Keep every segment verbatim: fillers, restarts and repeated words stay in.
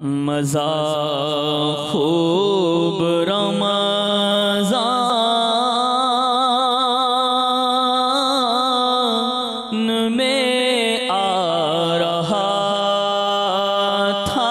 مزہ خوب رمضان میں آ رہا تھا۔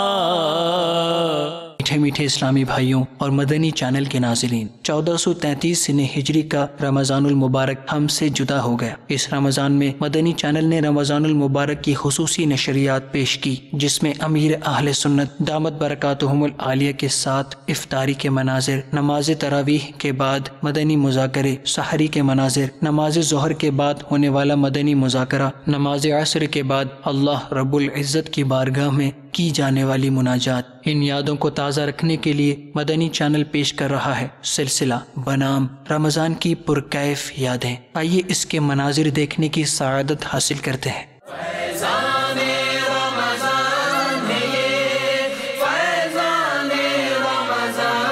میٹھے میٹھے اسلامی بھائیوں اور مدنی چینل کے ناظرین، چودہ سو تینتیس سن ہجری کا رمضان المبارک ہم سے جدا ہو گیا۔ اس رمضان میں مدنی چینل نے رمضان المبارک کی خصوصی نشریات پیش کی، جس میں امیر اہل سنت دامت برکاتہم العالیہ کے ساتھ افطاری کے مناظر، نماز تراویح کے بعد مدنی مذاکرے، سحری کے مناظر، نماز ظہر کے بعد ہونے والا مدنی مذاکرہ، نماز عصر کے بعد اللہ رب العزت کی بارگاہ میں کی جانے والی مناجات۔ ان یادوں کو تازہ رکھنے کے لیے مدنی چینل پیش کر رہا ہے سلسلہ بنام رمضان کی پرکیف یادیں۔ آئیے اس کے مناظر دیکھنے کی سعادت حاصل کرتے ہیں۔ فیضان رمضان ہے یہ، فیضان رمضان،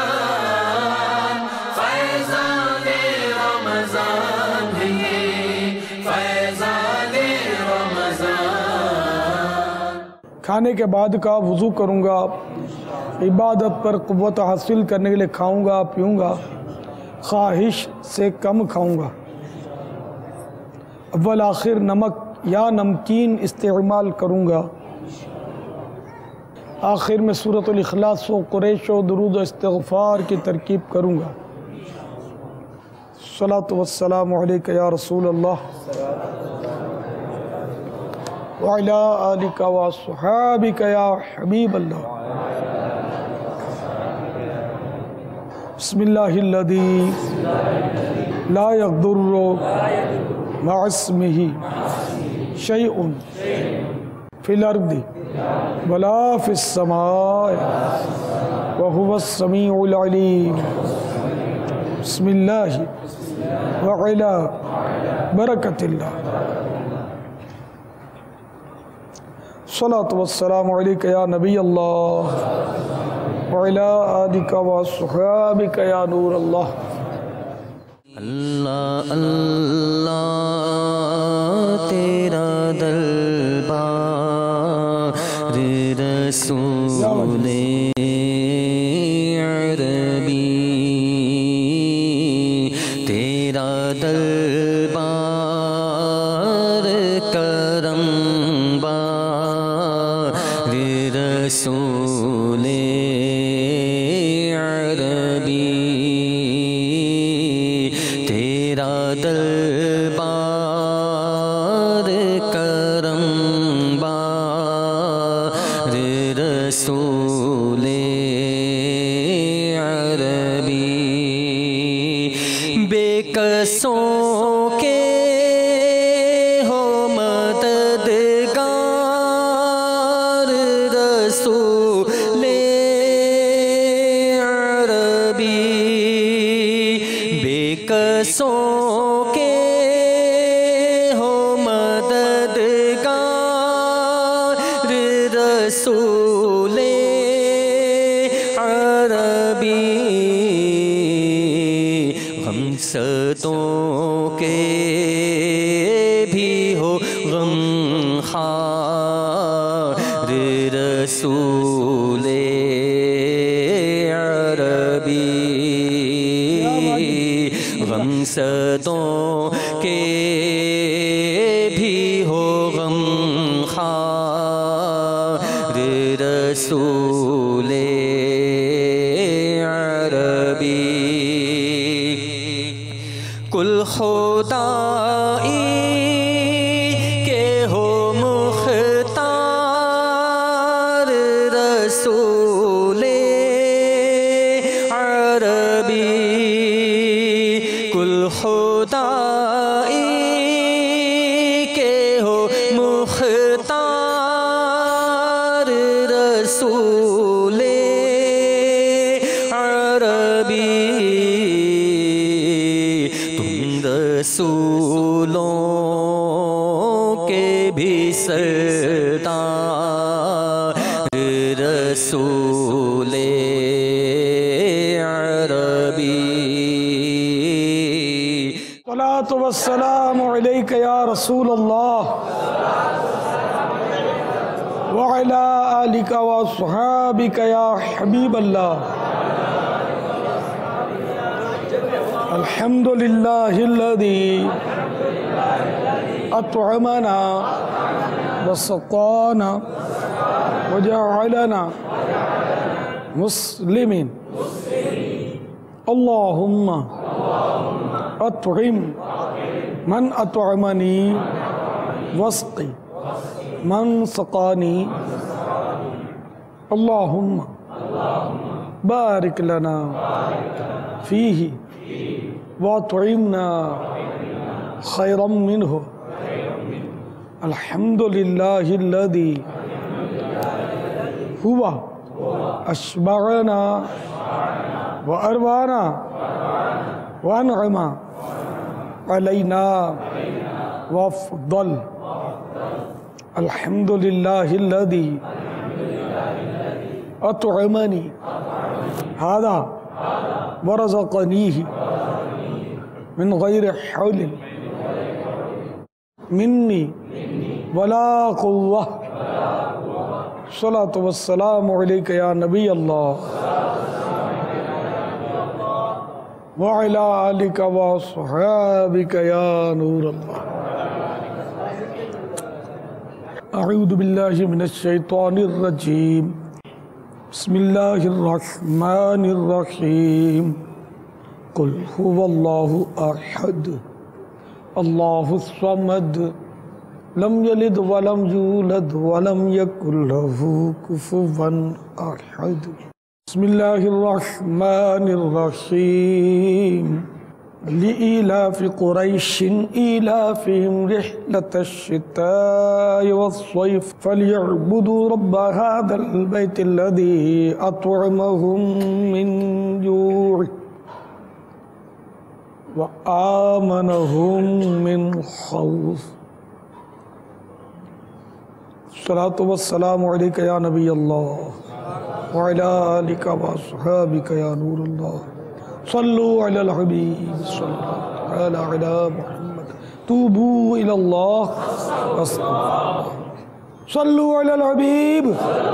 فیضان رمضان ہے یہ، فیضان رمضان۔ کھانے کے بعد کا وضو کروں گا، عبادت پر قوت حاصل کرنے کے لیے کھاؤں گا پیوں گا، خواہش سے کم کھاؤں گا۔ اول آخر نمک یا نمکین استعمال کروں گا۔ آخر میں سورۃ الاخلاص و قریش و درود و استغفار کی ترکیب کروں گا۔ صلاۃ والسلام علیک یا رسول اللہ وعلی آلک و صحابک یا حبیب اللہ۔ بسم اللہ الذی لا یضر مع اسمہ شیء فی الارض ولا فی السماء وہو السمیع العلیم۔ بسم اللہ وعلی برکت اللہ۔ صلاۃ والسلام علیک یا نبی اللہ وعلی آلک و صحابک یا نور اللہ۔ اللہ اللہ تیرا دربار رسول عربی، تیرا دربار کرم بار رسول عربی، تیرا دربار کرم بار رسول عربی، بے کسوں کے ہو مددگار رسول عربی، بے کسوں کے ہو مددگار رسول عربی، غمزدوں کے بھی ہو غم خوار رسول عربی، غمزدوں کے بھی ہو غم خوار رسول عربی، کل خدائی کے ہو مختار رسول عربی، کل خدائی کے ہو مختار رسول عربی، تم رسولوں کے بھی سردار رسول عربی۔ الصلاة والسلام علیک یا رسول اللہ وعلی وعلى آلك وأصحابك يا حبيب الله. الحمد لله الذي أطعمنا وسقانا وجعلنا مسلمين. اللهم أطعم من أطعمني واسقي من سقاني. اللهم بارك لنا فيه وأطعمنا خيرا منه. الحمد لله الذي هو أشبعنا وأروانا وأنعم علينا وأفضل. الحمد لله الذي أطعمني هذا ورزقنيه من غير حول مني ولا قوة. الصلاة والسلام عليك يا نبي الله وعلى آلك وصحابك يا نور الله. أعوذ بالله من الشيطان الرجيم. بسم الله الرحمن الرحيم. قل هو الله أحد الله الصمد لم يلد ولم يولد ولم يكن له كفوا أحد. بسم الله الرحمن الرحيم. لإيلاف قريش إيلافهم رحلة الشتاء والصيف فليعبدوا رب هذا البيت الذي أطعمهم من جوع وآمنهم من خوف. الصلاة والسلام عليك يا نبي الله وعلى آلك وأصحابك يا نور الله. صلوا على الحبيب صلى الله تعالى على محمد. توبوا إلى الله واستغفروا. صلوا على الحبيب.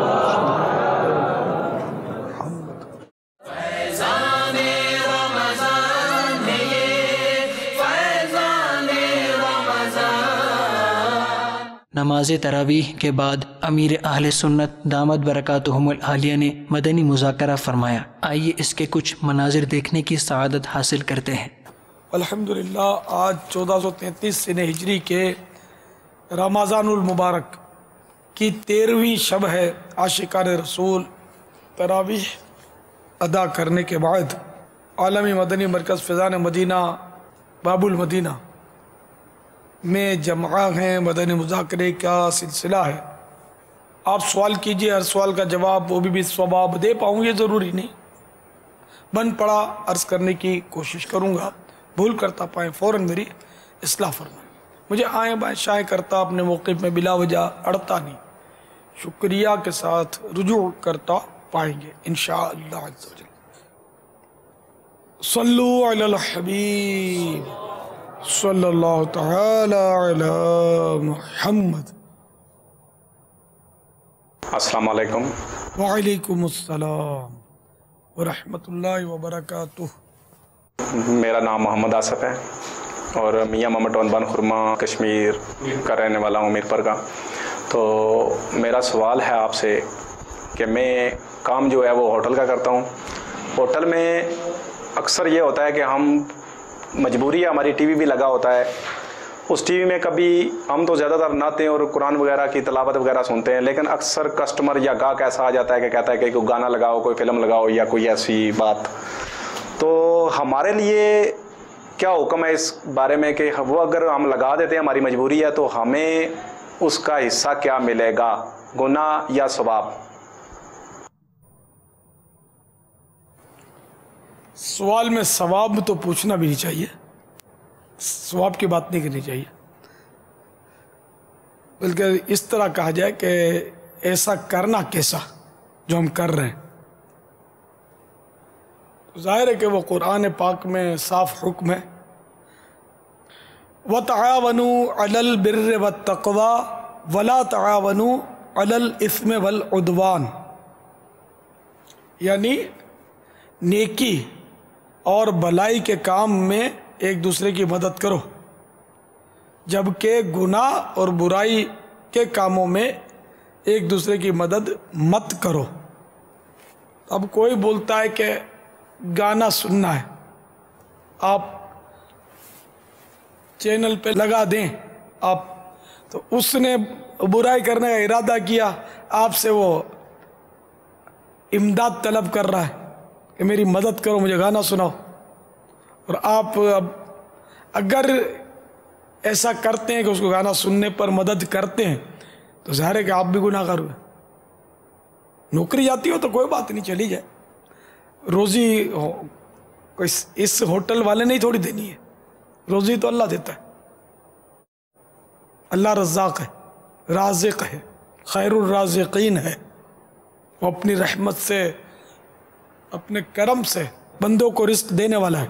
فیضان رمضان ہے یہ، فیضان رمضان. نماز تراویح کے بعد امیر اہل سنت دامت برکاتہم العالیہ نے مدنی مذاکرہ فرمایا. آئیے اس کے کچھ مناظر دیکھنے کی سعادت حاصل کرتے ہیں. الحمدللہ آج چودہ سو تینتیس سنہ ہجری کے رمضان المبارک کی تیرہویں شب ہے. عاشقان رسول تراویح ادا کرنے کے بعد عالمی مدنی مرکز فیضان مدینہ باب المدینہ میں جمع ہیں. مدنی مذاکرے کا سلسلہ ہے. آپ سوال کیجئے، ہر سوال کا جواب وہ بھی بھی ثواب دے پاؤں یہ ضروری نہیں. بن پڑا عرض کرنے کی کوشش کروں گا، بھول کرتا پائیں فوراً میری اصلاح فرمائیں. مجھے آئیں بائیں شائیں کرتا اپنے موقف میں بلا وجہ اڑتا نہیں، شکریہ کے ساتھ رجوع کرتا پائیں گے انشاءاللہ عز و جل. صلو علی الحبیب صلی اللہ تعالی علی محمد. السلام علیکم. وعلیکم السلام ورحمۃ اللہ وبرکاتہ. میرا نام محمد آصف ہے اور میاں محمد ٹون بان خرما کشمیر کا رہنے والا ہوں، میر کا. تو میرا سوال ہے آپ سے کہ میں کام جو ہے وہ ہوٹل کا کرتا ہوں. ہوٹل میں اکثر یہ ہوتا ہے کہ ہم مجبوری ہے، ہماری ٹی وی بھی لگا ہوتا ہے. اس ٹی وی میں کبھی ہم تو زیادہ تر نعتیں اور قرآن وغیرہ کی تلاوت وغیرہ سنتے ہیں، لیکن اکثر کسٹمر یا گاہک ایسا آ جاتا ہے کہ کہتا ہے کہ کوئی گانا لگاؤ، کوئی فلم لگاؤ یا کوئی ایسی بات. تو ہمارے لیے کیا حکم ہے اس بارے میں کہ وہ اگر ہم لگا دیتے ہیں، ہماری مجبوری ہے، تو ہمیں اس کا حصہ کیا ملے گا، گناہ یا ثواب؟ سوال میں ثواب تو پوچھنا بھی نہیں چاہیے، ثواب کی بات نہیں کرنی چاہیے، بلکہ اس طرح کہا جائے کہ ایسا کرنا کیسا جو ہم کر رہے ہیں. ظاہر ہے کہ وہ قرآن پاک میں صاف حکم ہے، وَتَعَاوَنُوا عَلَى الْبِرِّ وَالتَّقْوَى وَلَا تَعَاوَنُوا علی الاثم والعدوان، یعنی نیکی اور بلائی کے کام میں ایک دوسرے کی مدد کرو، جبکہ گناہ اور برائی کے کاموں میں ایک دوسرے کی مدد مت کرو۔ اب کوئی بولتا ہے کہ گانا سننا ہے، آپ چینل پہ لگا دیں آپ، تو اس نے برائی کرنے کا ارادہ کیا، آپ سے وہ امداد طلب کر رہا ہے کہ میری مدد کرو، مجھے گانا سناؤ، اور آپ اب اگر ایسا کرتے ہیں کہ اس کو گانا سننے پر مدد کرتے ہیں تو ظاہر ہے کہ آپ بھی گناہ گار ہوئے۔ نوکری جاتی ہو تو کوئی بات نہیں، چلی جائے، روزی کوئی اس ہوٹل والے نہیں تھوڑی دینی ہے، روزی تو اللہ دیتا ہے، اللہ رزاق ہے، رازق ہے، خیر الرازقین ہے، وہ اپنی رحمت سے اپنے کرم سے بندوں کو رزق دینے والا ہے۔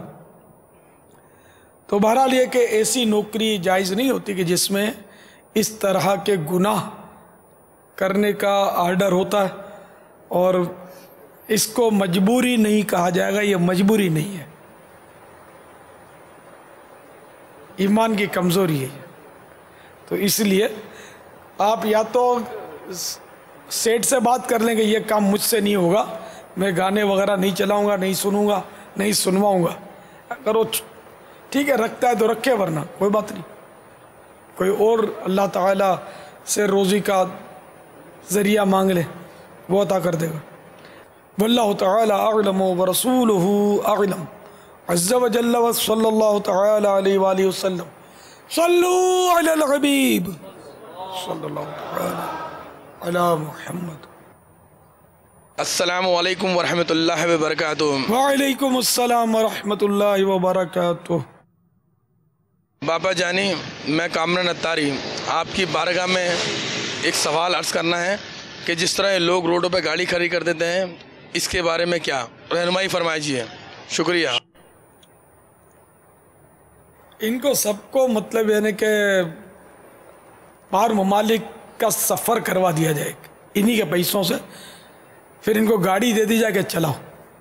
تو بہرحال یہ کہ ایسی نوکری جائز نہیں ہوتی کہ جس میں اس طرح کے گناہ کرنے کا آرڈر ہوتا ہے، اور اس کو مجبوری نہیں کہا جائے گا، یہ مجبوری نہیں ہے، ایمان کی کمزوری ہے یہ۔ تو اس لیے آپ یا تو سیٹ سے بات کر لیں کہ یہ کام مجھ سے نہیں ہوگا، میں گانے وغیرہ نہیں چلاؤں گا، نہیں سنوں گا، نہیں سنواؤں گا، اگر وہ ٹھیک ہے رکھتا ہے تو رکھے، ورنہ کوئی بات نہیں، کوئی اور اللہ تعالیٰ سے روزی کا ذریعہ مانگ لے، وہ عطا کر دے گا۔ واللہ تعالی اعلم ورسولہ اعلم عز وجل وصلی اللہ تعالی علیہ وآلہ وسلم۔ صلو علی الحبیب صلی اللہ تعالی علی محمد۔ السلام علیکم ورحمۃ اللہ وبرکاتہ۔ وعلیکم السلام ورحمۃ اللہ وبرکاتہ۔ باپا جانی، میں کامران اتاری آپ کی بارگاہ میں ایک سوال عرض کرنا ہے کہ جس طرح یہ لوگ روڈوں پہ گاڑی کھڑی کر دیتے ہیں، اس کے بارے میں کیا رہنمائی فرمائیے؟ شکریہ۔ ان کو سب کو مطلب یعنی کہ باہر ممالک کا سفر کروا دیا جائے انہی کے پیسوں سے، پھر ان کو گاڑی دے دی جائے کہ چلاؤ۔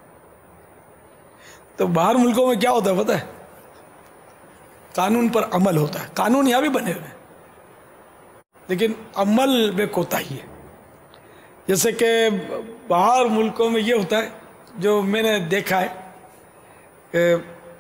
تو باہر ملکوں میں کیا ہوتا ہے پتہ ہے؟ قانون پر عمل ہوتا ہے، قانون یہاں بھی بنے ہوئے ہیں لیکن عمل میں کوتاہی ہے۔ جیسے کہ باہر ملکوں میں یہ ہوتا ہے، جو میں نے دیکھا ہے کہ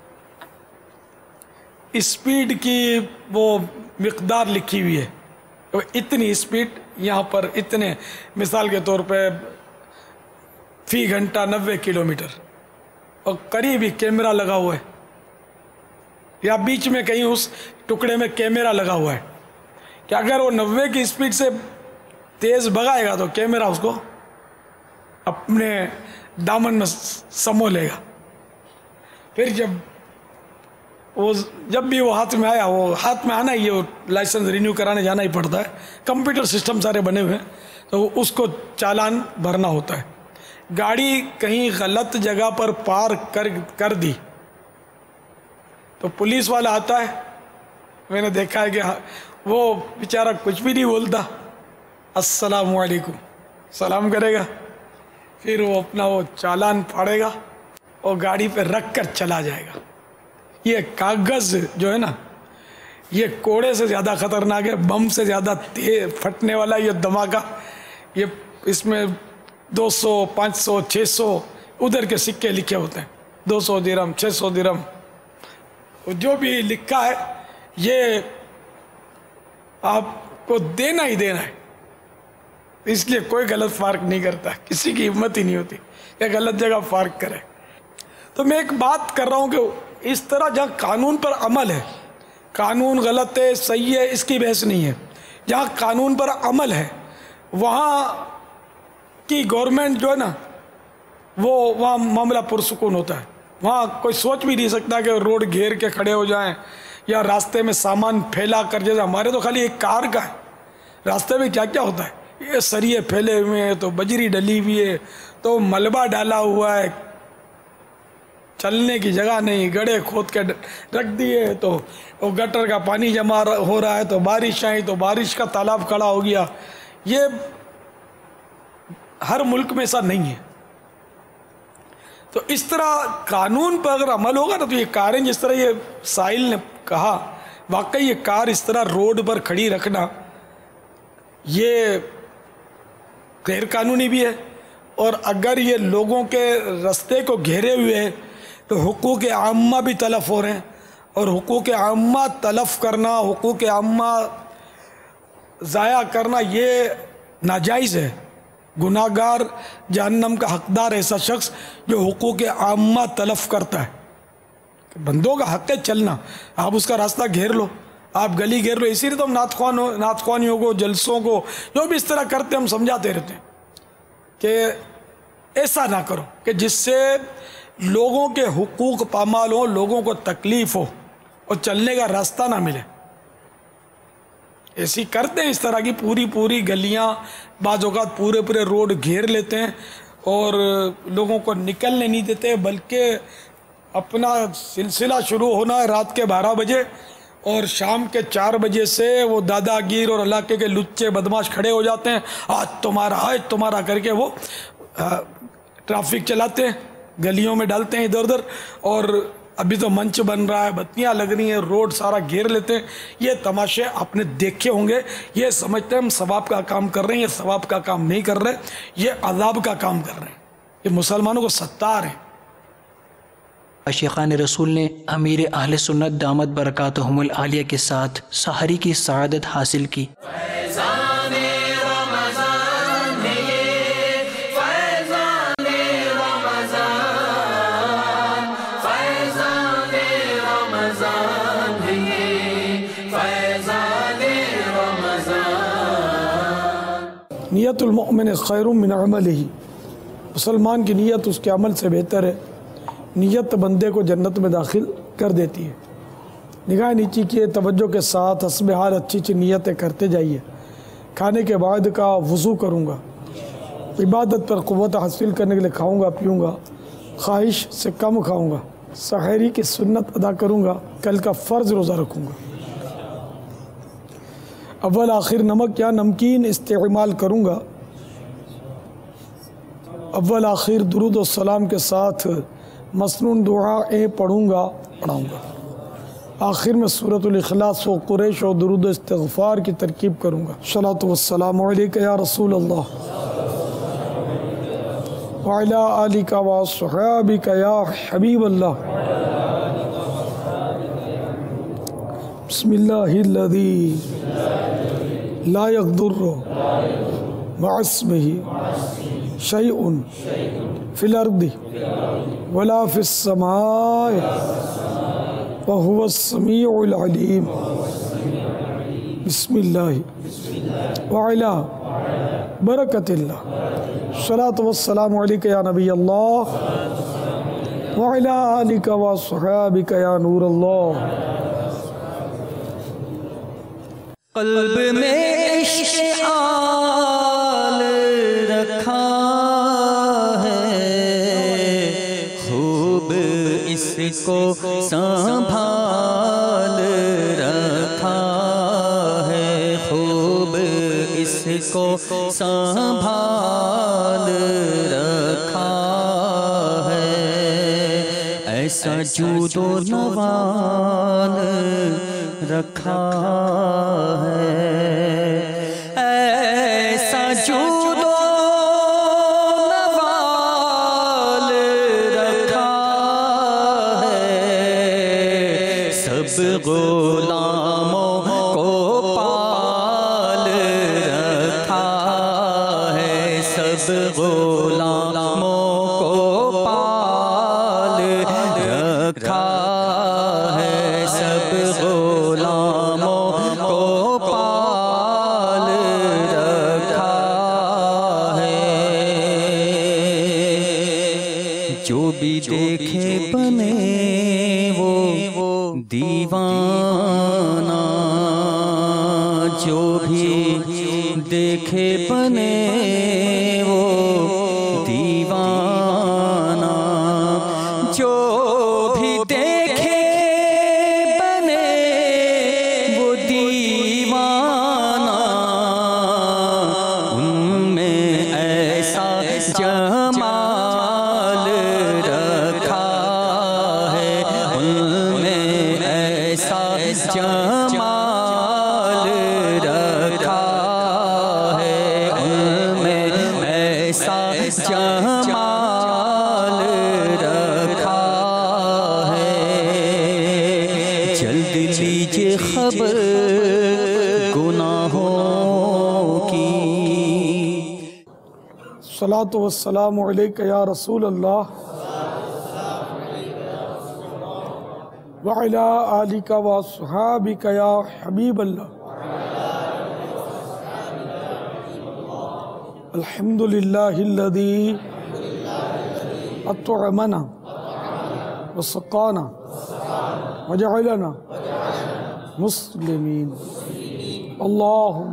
اسپیڈ کی وہ مقدار لکھی ہوئی ہے، اتنی اسپیڈ یہاں پر اتنے، مثال کے طور پہ فی گھنٹہ نوے کلومیٹر، اور قریب ہی کیمرہ لگا ہوا ہے، یا بیچ میں کہیں اس ٹکڑے میں کیمرہ لگا ہوا ہے کہ اگر وہ نوے کی اسپیڈ سے تیز بھگائے گا تو کیمرہ اس کو اپنے دامن میں سمو لے گا۔ پھر جب وہ جب بھی وہ ہاتھ میں آیا، وہ ہاتھ میں آنا ہی ہے، وہ لائسنس رینیو کرانے جانا ہی پڑتا ہے، کمپیوٹر سسٹم سارے بنے ہوئے ہیں، تو اس کو چالان بھرنا ہوتا ہے۔ گاڑی کہیں غلط جگہ پر پارک کر کر دی تو پولیس والا آتا ہے، میں نے دیکھا ہے کہ وہ بیچارہ کچھ بھی نہیں بولتا، السلام علیکم سلام کرے گا، پھر وہ اپنا وہ چالان پھاڑے گا اور گاڑی پہ رکھ کر چلا جائے گا۔ یہ کاغذ جو ہے نا، یہ کوڑے سے زیادہ خطرناک ہے، بم سے زیادہ تیز پھٹنے والا یہ دھماکہ، یہ اس میں دو سو پانچ سو چھ سو ادھر کے سکے لکھے ہوتے ہیں، دو سو درہم چھ سو درہم، جو بھی لکھا ہے یہ آپ کو دینا ہی دینا ہے، اس لیے کوئی غلط فارق نہیں کرتا، کسی کی ہمت ہی نہیں ہوتی کہ غلط جگہ فارق کرے۔ تو میں ایک بات کر رہا ہوں کہ اس طرح جہاں قانون پر عمل ہے، قانون غلط ہے صحیح ہے اس کی بحث نہیں ہے، جہاں قانون پر عمل ہے وہاں کی گورنمنٹ جو ہے نا، وہ وہاں معاملہ پرسکون ہوتا ہے، وہاں کوئی سوچ بھی نہیں سکتا کہ روڈ گھیر کے کھڑے ہو جائیں یا راستے میں سامان پھیلا کر، جیسے ہمارے تو خالی ایک کار کا ہے، راستے میں کیا کیا ہوتا ہے، یہ سریے پھیلے ہوئے ہیں، تو بجری ڈلی ہوئی ہے، تو ملبہ ڈالا ہوا ہے، چلنے کی جگہ نہیں، گڑھے کھود کے رکھ دیے، تو وہ گٹر کا پانی جمع ہو رہا ہے، تو بارش آئی تو بارش کا تالاب کھڑا ہو گیا۔ یہ ہر ملک میں ایسا نہیں ہے. تو اس طرح قانون پر اگر عمل ہوگا نا تو یہ کاریں جس طرح یہ سائل نے کہا واقعی یہ کار اس طرح روڈ پر کھڑی رکھنا یہ غیر قانونی بھی ہے. اور اگر یہ لوگوں کے رستے کو گھیرے ہوئے ہے تو حقوق عامہ بھی تلف ہو رہے ہیں. اور حقوق عامہ تلف کرنا، حقوق عامہ ضائع کرنا یہ ناجائز ہے. گناہگار جہنم کا حقدار ایسا شخص جو حقوق عامہ تلف کرتا ہے. بندوں کا حق ہے چلنا، آپ اس کا راستہ گھیر لو، آپ گلی گھیر لو. اسی لیے تو ہم نعت خوانوں نعت خوانیوں کو، جلسوں کو، جو بھی اس طرح کرتے ہم سمجھاتے رہتے ہیں کہ ایسا نہ کرو کہ جس سے لوگوں کے حقوق پامال ہو، لوگوں کو تکلیف ہو اور چلنے کا راستہ نہ ملے. ایسی کرتے ہیں اس طرح کی پوری پوری گلیاں، بعض اوقات پورے پورے روڈ گھیر لیتے ہیں اور لوگوں کو نکلنے نہیں دیتے، بلکہ اپنا سلسلہ شروع ہونا ہے رات کے بارہ بجے اور شام کے چار بجے سے وہ دادا گیر اور علاقے کے لچے بدماش کھڑے ہو جاتے ہیں، آج تمہارا آج تمہارا کر کے وہ ٹرافک چلاتے ہیں، گلیوں میں ڈالتے ہیں ادھر ادھر. اور ابھی تو منچ بن رہا ہے، بتیاں لگ رہی ہیں، روڈ سارا گھیر لیتے ہیں. یہ تماشے آپ نے دیکھے ہوں گے. یہ سمجھتے ہیں ہم ثواب کا کام کر رہے ہیں، یہ ثواب کا کام نہیں کر رہے، یہ عذاب کا کام کر رہے ہیں. یہ مسلمانوں کو ستار ہیں. عاشقان رسول نے امیر اہل سنت دامت برکاتہم العالیہ کے ساتھ سحری کی سعادت حاصل کی. فیضان رمضان ہے یہ، فیضان رمضان، فیضان رمضان ہے یہ، فیضان رمضان. نیت المؤمن خیر من عملہ، مسلمان کی نیت اس کے عمل سے بہتر ہے. نیت بندے کو جنت میں داخل کر دیتی ہے. نگاہ نیچی کیے، توجہ کے ساتھ حسب حال اچھی اچھی نیتیں کرتے جائیے. کھانے کے بعد کا وضو کروں گا، عبادت پر قوت حاصل کرنے کے لیے کھاؤں گا پیوں گا، خواہش سے کم کھاؤں گا، سحری کی سنت ادا کروں گا، کل کا فرض روزہ رکھوں گا. اول آخر نمک یا نمکین استعمال کروں گا. اول آخر درود و سلام کے ساتھ مسنون دعائیں پڑھوں گا پڑھاؤں گا. آخر میں سورۃ الاخلاص و قریش و درود و استغفار کی ترکیب کروں گا. صلاۃ والسلام علیک یا رسول اللہ وعلی آلک و صحابک یا حبیب اللہ. بسم اللہ الذی لا یضر مع اسمہ شیء فی الارض ولا فی السماء وهو السمیع العلیم. بسم اللہ وعلا برکت اللہ. صلاۃ والسلام علیک یا نبی اللہ وعلا آلک و صحابک یا نور اللہ. قلب میں عشق آل رکھا ہے، خوب اس کو سنبھال رکھا ہے، خوب اس کو سنبھال رکھا ہے. ایسا جود و نوال رکھا ہے، ایسا جود و نوال رکھا ہے. سب غلاموں کو پال رکھا ہے، سب غلاموں کو پال رکھا ہے، سب غلاموں کو پال رکھا ہے. جو بھی دیکھے بنے وہ دیوانہ، جو بھی دیکھے بنے وہ دیوانہ، جو بھی دیکھے بنے وہ دیوانہ. ان میں ایسا جمال رکھا ہے، جلد لیجیے خبر گناہوں کی۔ الصلاۃ والسلام علیک یا رسول اللہ وعلی آلک واصحابک یا حبیب اللہ۔ الحمد للہ الذی اطعمنا وسقانا وجعلنا مسلمین۔ اللہم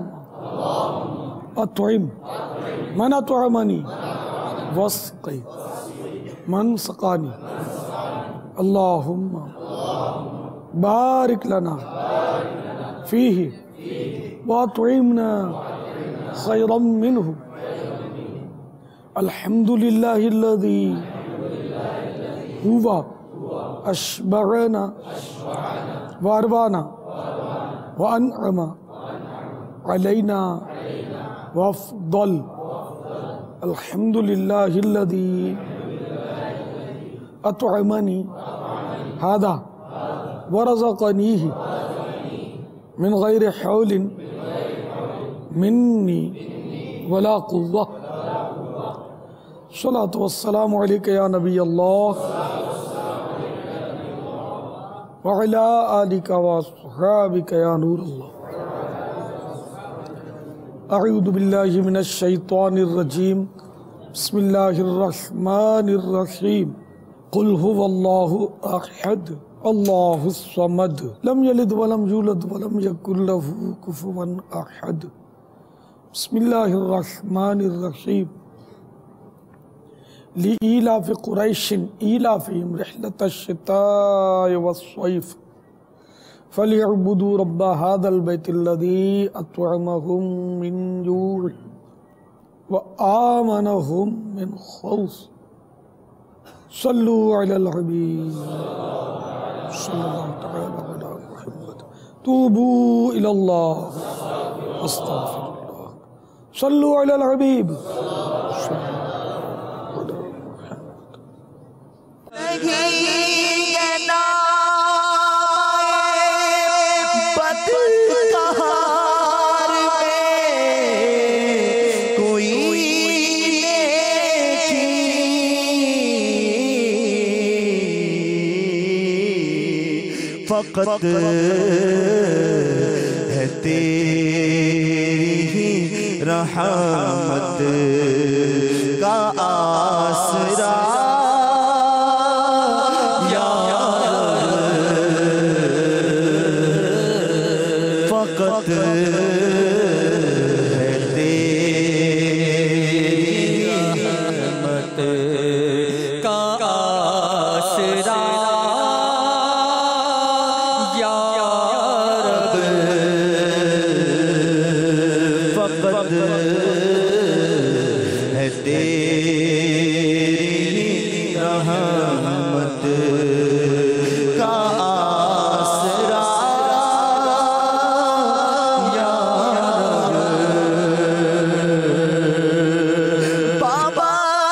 اطعم من اطعمنی واسقی من سقانی۔ اللہم بارک لنا فیہ واطعمنا خیرا منہ۔ الحمد للہ الذی ہوا اشبعنا واروانا وانعم علینا وافضل۔ الحمد للہ الذی اطعمنی ھذا ورزقنیہ من غیر حول منی ولا قوة۔ الصلاۃ والسلام علیک یا نبی اللہ وعلی آلک واصحابک یا نور اللہ۔ اعوذ باللہ من الشیطان الرجیم، بسم اللہ الرحمن الرحیم۔ قل هو اللہ احد اللہ الصمد لم یلد ولم یولد ولم یکن لہ کفوا احد۔ بسم اللہ الرحمن الرحیم۔ لإيلاف قريش إيلافهم رحلة الشتاء والصيف فليعبدوا رب هذا البيت الذي أطعمهم من جوع وآمنهم من خوف۔ صلوا على الحبيب صلى الله تعالى على محمد۔ توبوا إلى الله استغفر الله۔ صلوا على الحبيب صلى الله فقط ہے تیری رحمت کا آسرا یا رب، فقط ہے تیری رحمت کا آسرا ہے تیری رحمت کا آسرا یا رب۔ بابا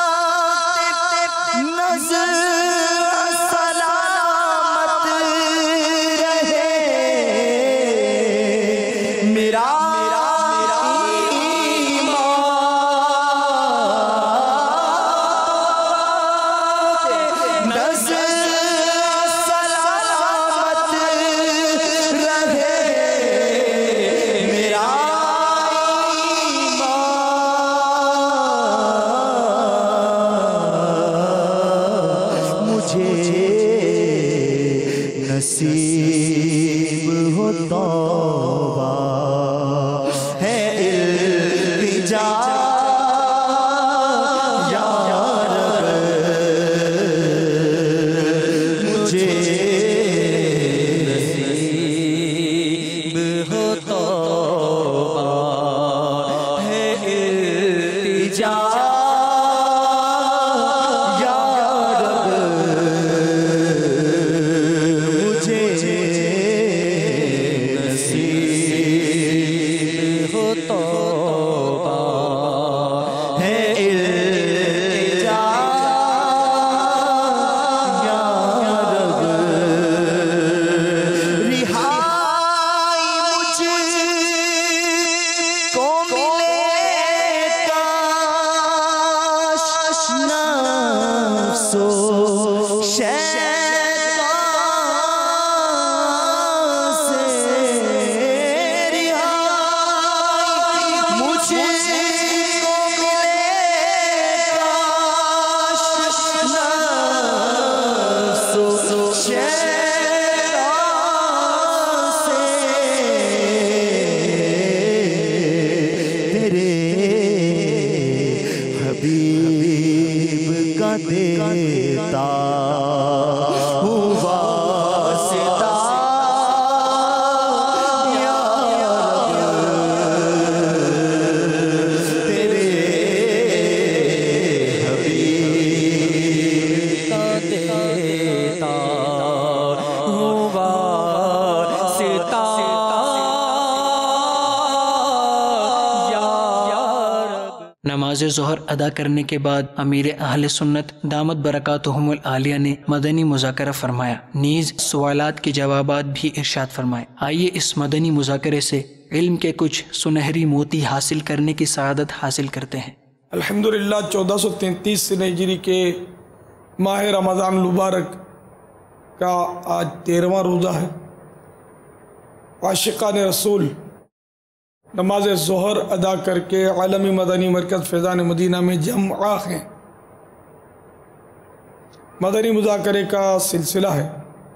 نظر سلامت رہے میرا نصیب ہو توبہ ہے التجا یا رب، مجھے نصیب ہو توبہ ہے التجا یا رب، مجھے نصیب सो शैतान से रिहाई मुझे को मिले काश नफ्सो शैतान से तेरे हबीब का देता हूँ वास्ता या रब, तेरे हबीब का देता हूँ वास्ता या रब। नमाज ज़ोहर अदा करने के बाद अमीर अहले सुन्नत दामत बरकातुहुमुल आलिया ने मदनी मुज़ाकरा फरमाया, नीज़ सवालात के जवाबात भी इरशाद फरमाए। आइए इस मदनी मुज़ाकरे से इल्म के कुछ सुनहरी मोती हासिल करने की सआदत हासिल करते हैं। अल्हम्दुलिल्लाह चौदह सौ तैंतीस सिने हिजरी के माह रमज़ान मुबारक का आज तेरहवां रोज़ा है। आशिकान रसूल नमाज ज़ोहर अदा करके आलमी मदनी मरकज़ फैज़ान मदीना में जमा हैं। मदनी मुज़ाकरे का सिलसिला है।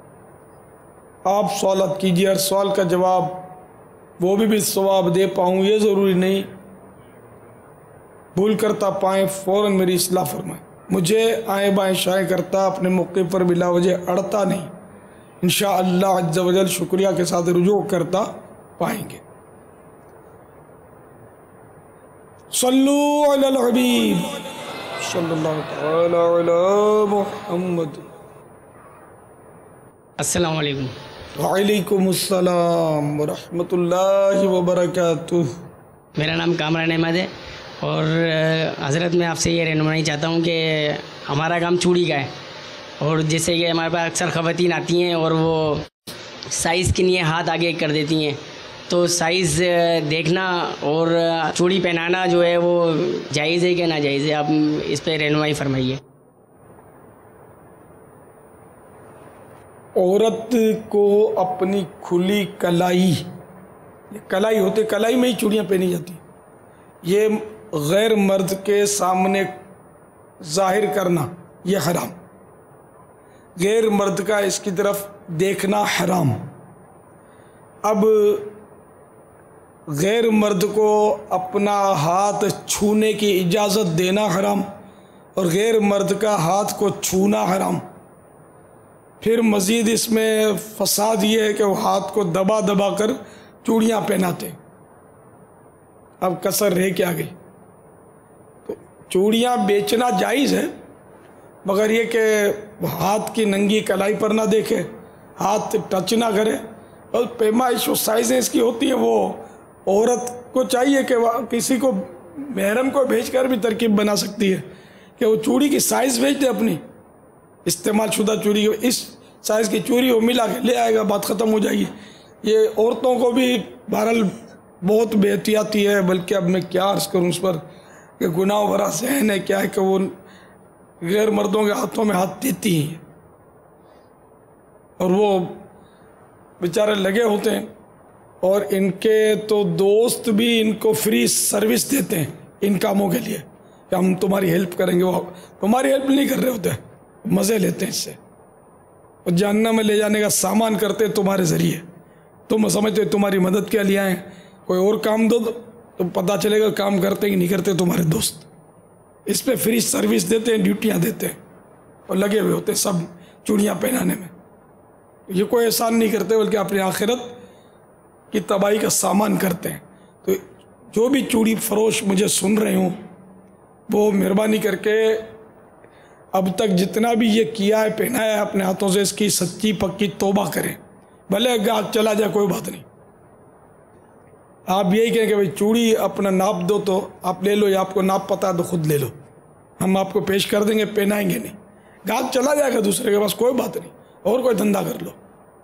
आप सवालत कीजिए, हर सवाल का जवाब वो भी भी सवाब दे पाऊँ ये ज़रूरी नहीं, भूल करता पाएँ फ़ौरन मेरी इस्लाह फरमाएं। मुझे आए बाएँ शाये करता अपने मौके पर बिला वजह अड़ता नहीं, इंशाअल्लाह अज़्ज़ व जल शुक्रिया के साथ रुजू करता पाएंगे। सल्लू अलल हबीब सल्लल्लाहु तआला अला मुहम्मद। अस्सलाम वालेकुम। वालेकुम अस्सलाम व रहमतुल्लाहि व बरकातुहू। मेरा नाम कामरान अहमद है और हज़रत मैं आपसे ये रहनुमाई चाहता हूँ कि हमारा काम चूड़ी का है और जैसे कि हमारे पास अक्सर ख़वातीन आती हैं और वो साइज़ के लिए हाथ आगे कर देती हैं, तो साइज़ देखना और चूड़ी पहनाना जो है वो जायज़ है कि नाजायज़ है, आप इस पर रहनुमाई फरमाइए। औरत को अपनी खुली कलाई, ये कलाई होते कलाई में ही चूड़ियाँ पहनी जाती, ये गैर मर्द के सामने जाहिर करना ये हराम, गैर मर्द का इसकी तरफ देखना हराम। अब गैर मर्द को अपना हाथ छूने की इजाज़त देना हराम और गैर मर्द का हाथ को छूना हराम। फिर मज़ीद इसमें फसाद ये है कि वो हाथ को दबा दबा कर चूड़ियाँ पहनाते। अब कसर रह क्या गई? तो चूड़ियाँ बेचना जायज़ है, मगर ये कि हाथ की नंगी कलाई पर ना देखे, हाथ टच ना करे। और पैमाइश साइज़ें इसकी होती है, वो औरत को चाहिए कि वह किसी को महरम को भेजकर भी तरकीब बना सकती है कि वो चूड़ी की साइज़ भेज दे अपनी, इस्तेमाल शुदा चूड़ी की इस साइज़ की चूड़ी वो मिला के ले आएगा, बात ख़त्म हो जाएगी। ये औरतों को भी बहरहाल बहुत बेहतियाती है, बल्कि अब मैं क्या अर्ज़ करूँ उस पर कि गुनाह भरा सहन है क्या है कि वो गैर मर्दों के हाथों में हाथ देती हैं और वो बेचारे लगे होते हैं और इनके तो दोस्त भी इनको फ्री सर्विस देते हैं इन कामों के लिए कि हम तुम्हारी हेल्प करेंगे। वो तुम्हारी हेल्प नहीं कर रहे होते, मज़े लेते हैं इससे और जहन्नम में ले जाने का सामान करते तुम्हारे ज़रिए। तुम समझते तुम्हारी मदद के लिए आए, कोई और काम दो तो पता चलेगा काम करते कि नहीं करते तुम्हारे दोस्त। इस पे फ्री सर्विस देते हैं, ड्यूटियाँ देते हैं और लगे हुए होते हैं सब चूड़ियाँ पहनाने में। ये कोई एहसान नहीं करते बल्कि अपनी आखिरत की तबाही का सामान करते हैं। तो जो भी चूड़ी फरोश मुझे सुन रहे हों वो मेहरबानी करके अब तक जितना भी ये किया है पहनाया है अपने हाथों से, इसकी सच्ची पक्की तौबा करें। भले गाहक चला जाए कोई बात नहीं, आप यही कहें कि भाई चूड़ी अपना नाप दो तो आप ले लो, या आपको नाप पता है तो खुद ले लो, हम आपको पेश कर देंगे, पहनाएंगे नहीं। गाहक चला जाएगा दूसरे के पास, कोई बात नहीं, और कोई धंधा कर लो।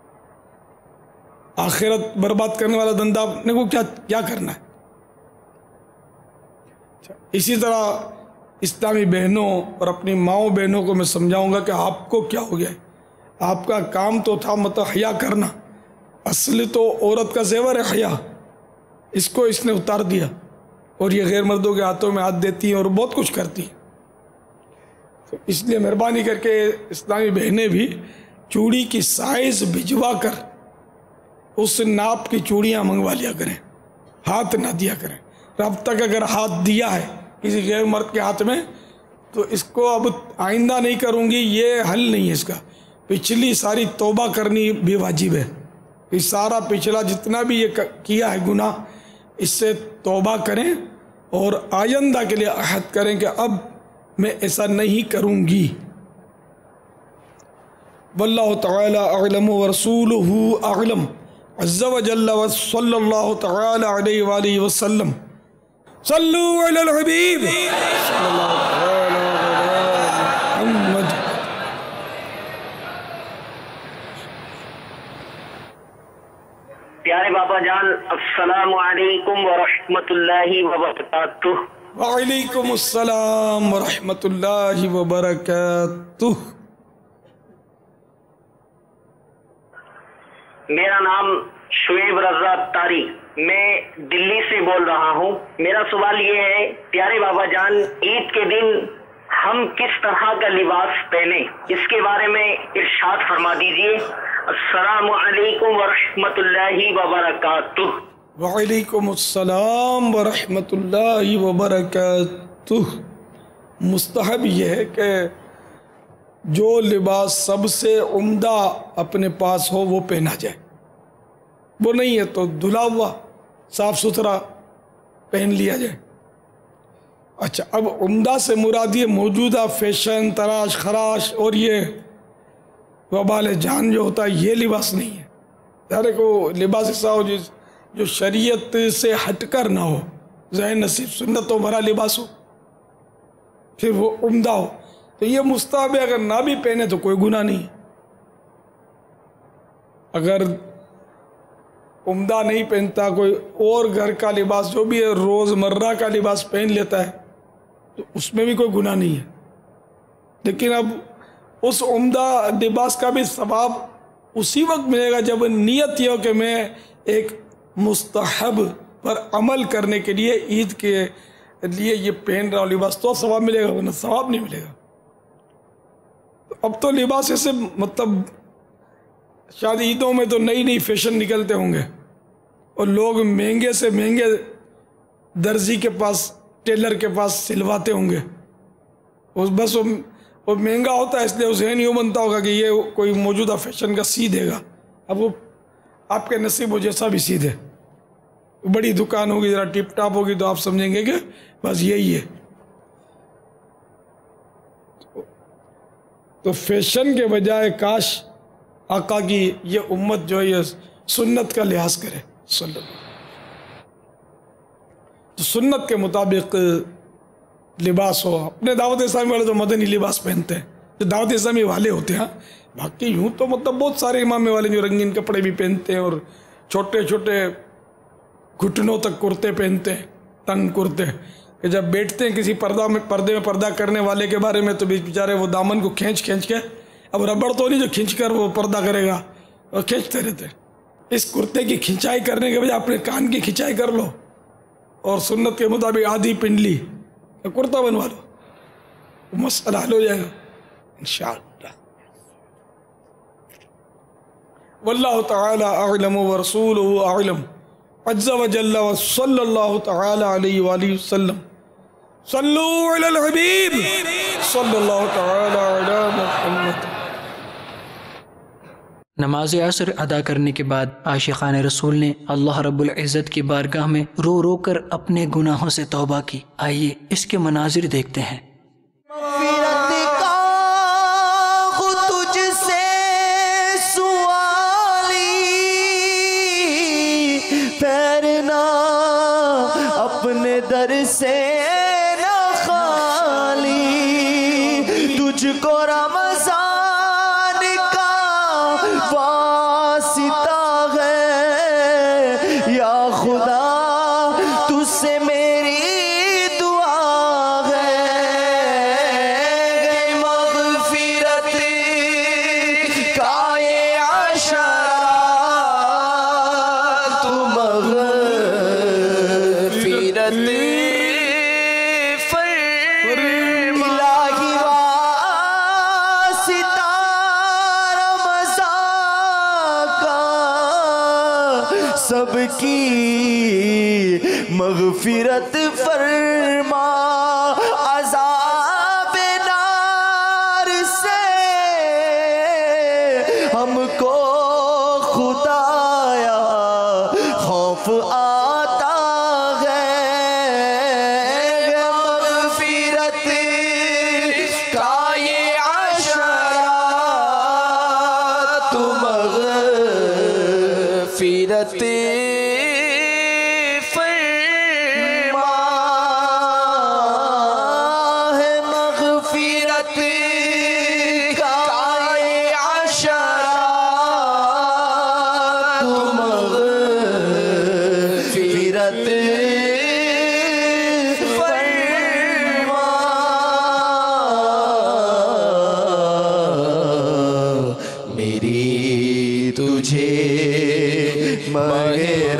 आखिरत बर्बाद करने वाला धंधा अपने को क्या क्या करना है। इसी तरह اسلامی بہنوں اور اپنی ماؤں بہنوں کو میں سمجھاؤں گا کہ آپ کو کیا ہو گیا ہے. آپ کا کام تو تھا مطلب حیا کرنا. اصل تو عورت کا زیور ہے حیا. اس کو اس نے اتار دیا اور یہ غیر مردوں کے ہاتھوں میں ہاتھ دیتی ہیں اور بہت کچھ کرتی ہیں. تو اس لیے مہربانی کر کے اسلامی بہنیں بھی چوڑی کی سائز بھجوا کر اس ناپ کی چوڑیاں منگوا لیا کریں, ہاتھ نہ دیا کریں. اب تک اگر ہاتھ دیا ہے کسی غیر مرد کے ہاتھ میں تو اس کو اب آئندہ نہیں کروں گی, یہ حل نہیں ہے اس کا. پچھلی ساری توبہ کرنی بھی واجب ہے. یہ سارا پچھلا جتنا بھی یہ کیا ہے گناہ, اس سے توبہ کریں اور آئندہ کے لیے عہد کریں کہ اب میں ایسا نہیں کروں گی. واللہ تعالی اعلم ورسولہ اعلم عز وجل وصلی اللہ تعالی علیہ وآلہ وسلم. صلو علی الحبیب صلی اللہ تعالی علی محمد. پیارے بابا جان السلام علیکم ورحمۃ اللہ وبرکاتہ. وعلیکم السلام ورحمۃ اللہ وبرکاتہ. میرا نام شعیب رضا اتاری, میں دلی سے بول رہا ہوں. میرا سوال یہ ہے پیارے بابا جان, عید کے دن ہم کس طرح کا لباس پہنیں, اس کے بارے میں ارشاد فرما دیجئے. السلام علیکم ورحمۃ اللہ وبرکاتہ. وعلیکم السلام ورحمۃ اللہ وبرکاتہ. مستحب یہ ہے کہ جو لباس سب سے عمدہ اپنے پاس ہو وہ پہنا جائے. وہ نہیں ہے تو دھلا ہوا صاف ستھرا پہن لیا جائے. اچھا, اب عمدہ سے مراد یہ موجودہ فیشن, تراش خراش اور یہ وبال جان جو ہوتا ہے یہ لباس نہیں ہے. ہر ایک وہ لباس ایسا ہو جس جو شریعت سے ہٹ کر نہ ہو, ذہن نصیب سنتوں بھرا لباس ہو, پھر وہ عمدہ ہو. تو یہ مستحب ہے, اگر نہ بھی پہنے تو کوئی گناہ نہیں. اگر عمدہ نہیں پہنتا, کوئی اور گھر کا لباس جو بھی ہے روز مرہ کا لباس پہن لیتا ہے تو اس میں بھی کوئی گناہ نہیں ہے. لیکن اب اس عمدہ لباس کا بھی ثواب اسی وقت ملے گا جب نیت یہ ہو کہ میں ایک مستحب پر عمل کرنے کے لیے عید کے لیے یہ پہن رہا ہوں لباس, تو ثواب ملے گا, ورنہ ثواب نہیں ملے گا. اب تو لباس ایسے مطلب شاید عیدوں میں تو نئی نئی فیشن نکلتے ہوں گے اور لوگ مہنگے سے مہنگے درزی کے پاس, ٹیلر کے پاس سلواتے ہوں گے. بس وہ مہنگا ہوتا ہے اس لیے ذہن یوں بنتا ہوگا کہ یہ کوئی موجودہ فیشن کا سی دے گا. اب وہ آپ کے نصیب ہو جیسا بھی سی دے. بڑی دکان ہوگی, ذرا ٹپ ٹاپ ہوگی تو آپ سمجھیں گے کہ بس یہی ہے. تو فیشن کے بجائے کاش آقا کی یہ امت جو ہے یہ سنت کا لحاظ کرے صلی اللہ علیہ وسلم. تو سنت کے مطابق لباس ہو. اپنے دعوت اسلامی والے تو مدنی لباس پہنتے ہیں, جو دعوت اسلامی والے ہوتے ہیں. باقی یوں تو مطلب بہت سارے امام والے جو رنگین کپڑے بھی پہنتے ہیں اور چھوٹے چھوٹے گھٹنوں تک کرتے پہنتے ہیں, تنگ کرتے, کہ جب بیٹھتے ہیں کسی پردہ میں پردے میں پردہ کرنے والے کے بارے میں تو بیچارے وہ دامن کو کھینچ کھینچ کے, اب ربڑ تو نہیں جو کھینچ کر وہ پردہ کرے گا, اور کھینچتے رہتے. اس کرتے کی کھنچائی کرنے کے بجائے اپنے کان کی کھنچائی کر لو اور سنت کے مطابق آدھی پنڈلی کرتا بنوا لو, مسئلہ حل ہو جائے گا انشاءاللہ. واللہ تعالی اعلم ورسولہ اعلم عز وجل وصلی اللہ تعالی علیہ وآلہ وسلم. صلو علی الحبیب صلی اللہ تعالی علی محمد. نماز عصر ادا کرنے کے بعد عاشقان رسول نے اللہ رب العزت کی بارگاہ میں رو رو کر اپنے گناہوں سے توبہ کی. آئیے اس کے مناظر دیکھتے ہیں. اپنے در سے نہ خالی, تجھ کو رمضان کا واسطہ ہے یا خدا, تجھ سے میری دعا ہے. سب کی مغفرت فرما، عذاب نار سے ہم کو خدایا خوف آتا ہے، مغفرت کا یہ عشرہ تو مغفرت فرما ہے، مغفرت کا یہ عشرہ تو مغفرت فرما، میری تجھے ماہ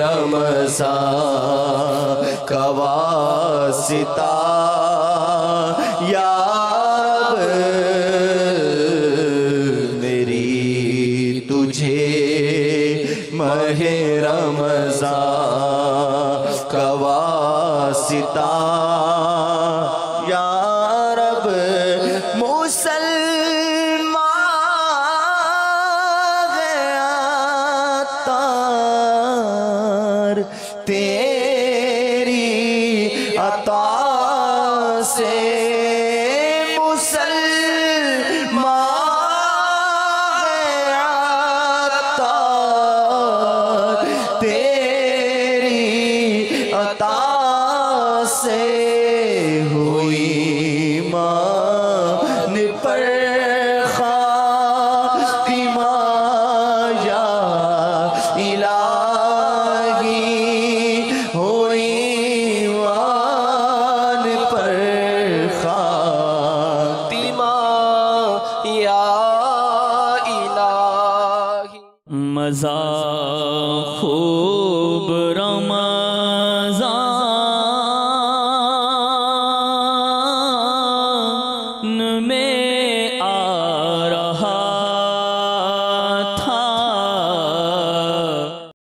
رمضان کا واسطہ یا رب، میری تجھے ماہ رمضان کا واسطہ یا رب، مسلمان گیا تار تیری عطا سے، مسلمان گیا تار تیری عطا سے، ہوئی مان پر خاتمہ یا الہی، ہوئی مان پر خاتمہ یا الہی۔ مزہ خوب رمضان